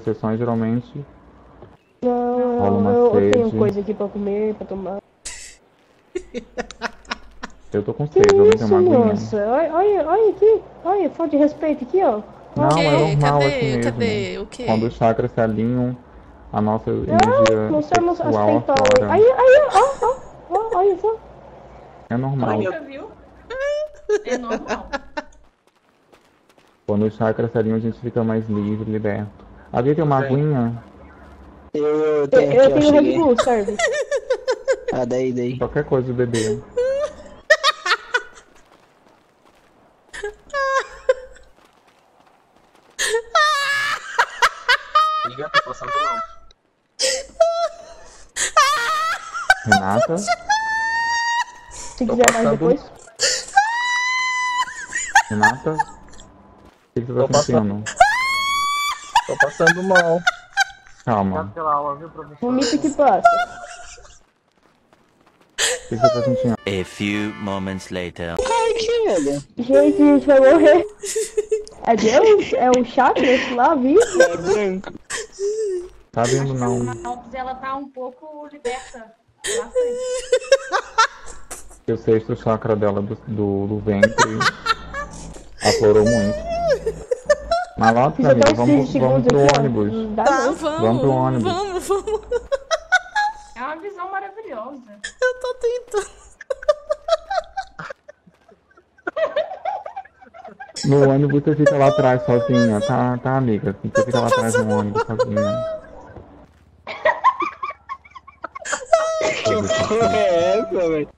sessões, geralmente Não, rola uma eu sede. tenho coisa aqui pra comer, pra tomar. Eu tô com Que sede, alguém tem isso, uma aguinha? moça? Olha aqui. Olha, falta de respeito aqui, ó. Não, é normal Cadê? assim mesmo. Cadê? O quê? Quando os chakras se alinham, a nossa energia Não sei as sexual peitolas. aflora. Aí, ó, olha só. É normal. Olha, viu? É normal. Quando os chakras se alinham, a gente fica mais livre, liberto. Alguém tem uma aguinha? Eu tenho Eu aqui, tenho Red cheguei. Bull, serve. Ah, daí. Qualquer coisa de beber. Liga, tá passando mal. Renata? Se quiser mais depois. Renata? O que você tá Tô passando. sentindo? Tô passando mal. Calma. Pela aula, viu, professor? Vomita que passa. O que você tá sentindo? A few moments later. Ai, que velho. Gente, a gente vai morrer. É Deus? É o chakra esse lá, vivo? É branco. Tá vendo não? Mas ela tá um pouco liberta. Bastante. O sexto chakra dela do ventre aflorou muito. Mas lá, Fiz até amiga, uns 30 vamos segundos pro aqui, ó. ônibus. Não dá Tá, não. Vamos pro ônibus. Vamos. É uma visão maravilhosa. Eu tô tentando. No ônibus você fica lá atrás sozinha, tá amiga? Você fica lá atrás no ônibus sozinha. Que porra é essa, velho?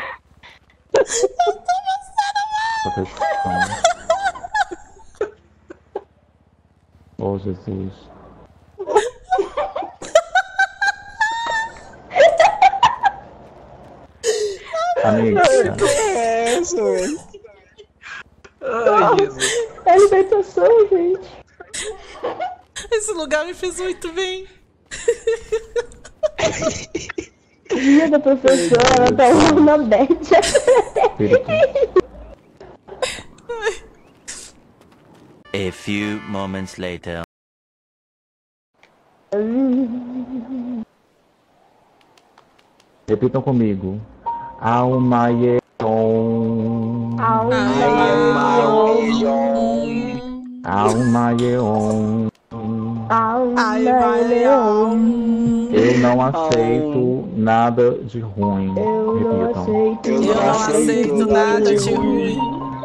Oh, Jesus. Amiga, Que é essa, velho? Ai, Jesus. É libertação, gente. Esse lugar me fez muito bem. Dia da professora, ela tá na bad. espírito. A few moments later. Repitam comigo. Almaieon. Almaieon. Eu não aceito nada de ruim. Repitam. Eu não aceito nada de ruim.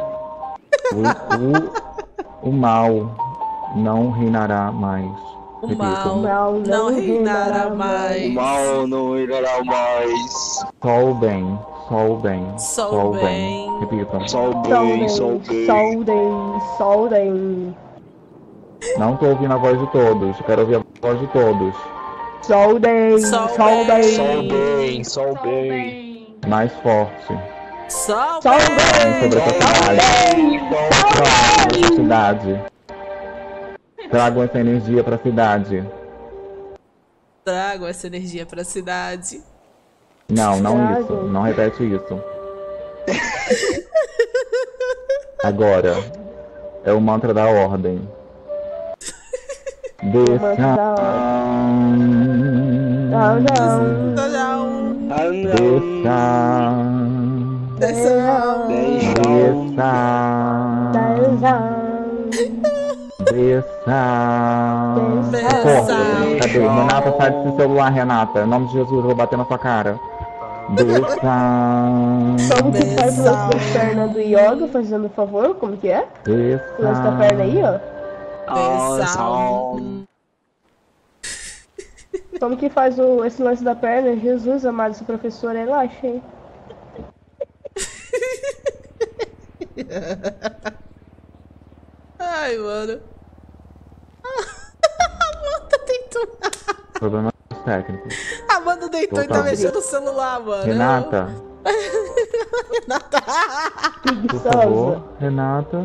O mal não reinará mais. O Repitam. mal não reinará O mais. mal não irá mais. Só o bem. Só o bem. Só o bem. Repitam. Só o bem, só o bem. Soldem. Não tô ouvindo a voz de todos. Quero ouvir a voz de todos. Soldem. Só o Só o Soldem. bem, só o Tô bem. bem. Mais forte. Só o Soldem. Sobre essa cidade. Tragam essa energia pra cidade. trago essa energia pra cidade. Não, não Trago. isso. Não repete isso. Agora. É o mantra da ordem. mantra da Não. Ah, não. Desça. Força. Cadê? Renata, sai desse celular, Renata. Em nome de Jesus, eu vou bater na sua cara. Desça. Como que faz o lance da perna do yoga, fazendo favor? Como que é? O lance da perna aí, ó. Como que faz esse lance da perna? Jesus amado, esse professor, relaxa, hein? Ai, mano. A Amanda deitou. Problemas técnicos. A Amanda deitou e tá mexendo no celular, mano. Renata, Renata. por favor. Renata.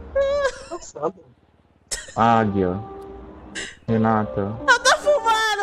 Águia. Renata. Ela tá fumando.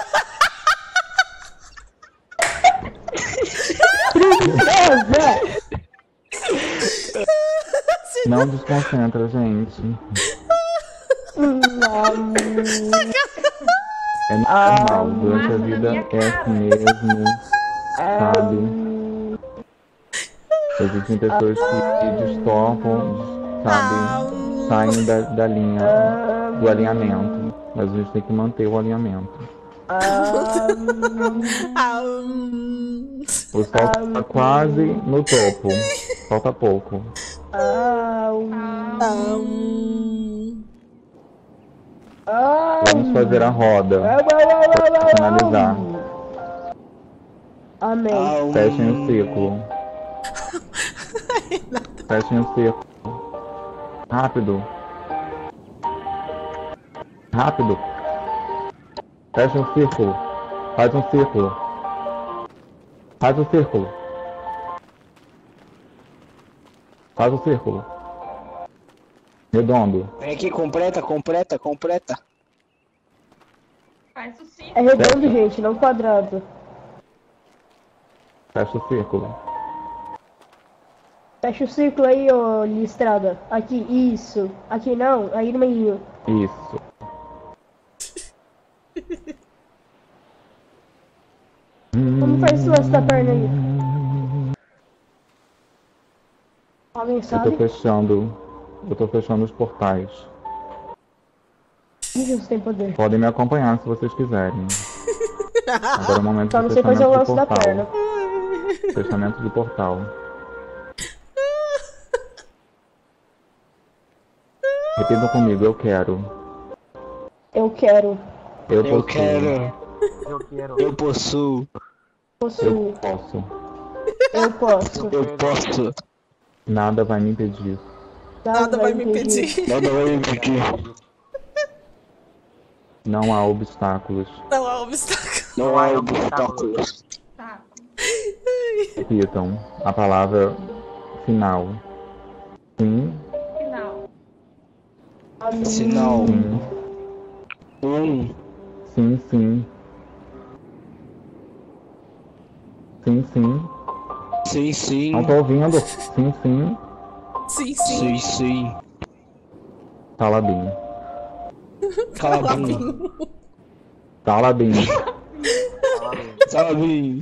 Não desconcentra, gente. É normal, durante a vida é assim mesmo, sabe? Existem pessoas que distorcem, sabe? Saem da linha, do alinhamento. Mas a gente tem que manter o alinhamento. O sol tá quase no topo. Falta pouco. Vamos fazer a roda. Para finalizar. Amém. Fechem o círculo. Fechem o círculo. Rápido. Rápido. Fecha um círculo. Faz um círculo. Faz um círculo. Faz um círculo. Redondo. Vem aqui, completa. Faz o sim. É redondo, gente, não quadrado. Fecha o círculo. Fecha o círculo aí, ô listrada. Aqui, isso. Aqui não, aí no meio. Isso. Como faz isso essa perna aí? Alguém Eu sabe? tô fechando os portais. Ih, Jesus tem poder. Podem me acompanhar se vocês quiserem. Agora é o momento Só do não sei fazer o fechamento lance de da perna. portal. Fechamento de portal. Repitam comigo, eu quero. Eu quero. Eu Eu possuo. quero. Eu quero. Eu possuo. Possuo. Eu posso. Eu posso. Eu posso. Nada vai me impedir. Nada vai me impedir. Nada vai me impedir. Não há obstáculos. Não há obstáculo. Não há obstáculos. Tá. Repitam a palavra final. Sim, Final. Sinal. sim, sim, sim. Sim, sim. Sim, sim. Não tô ouvindo. Sim, sim. Sim, sim. Sim, sim. Talabim. Calabim. Talabim. Calabim.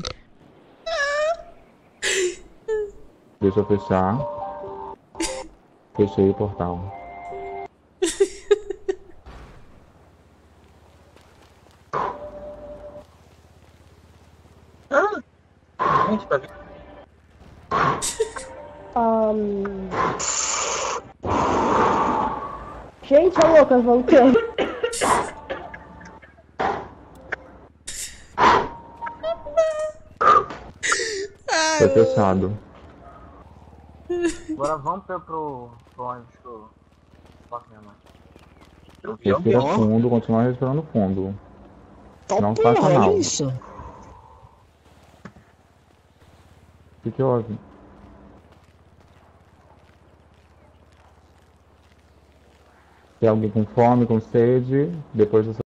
Deixa eu fechar. Fechei o portal. Gente, tá vendo? Gente, a louca voltando. Foi fechado. Agora vamos pro ônibus que eu posso minha mãe. Respira fundo, continua respirando fundo. Tá Não faça porra, mal. olha isso. O que houve? Tem alguém com fome, com sede, depois do